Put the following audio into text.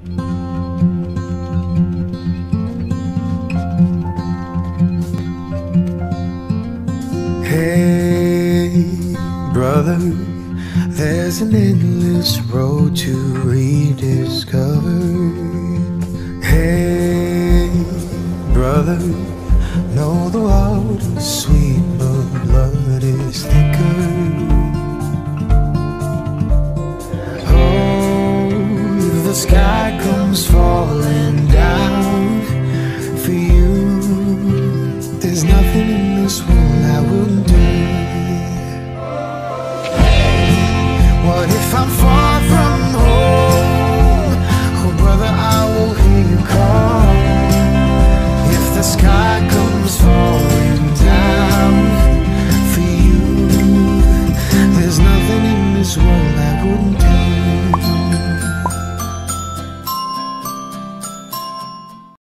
Hey, brother, there's an endless road to rediscover. Hey, brother, know the water's sweet, but blood is thicker. Oh, the sky comes falling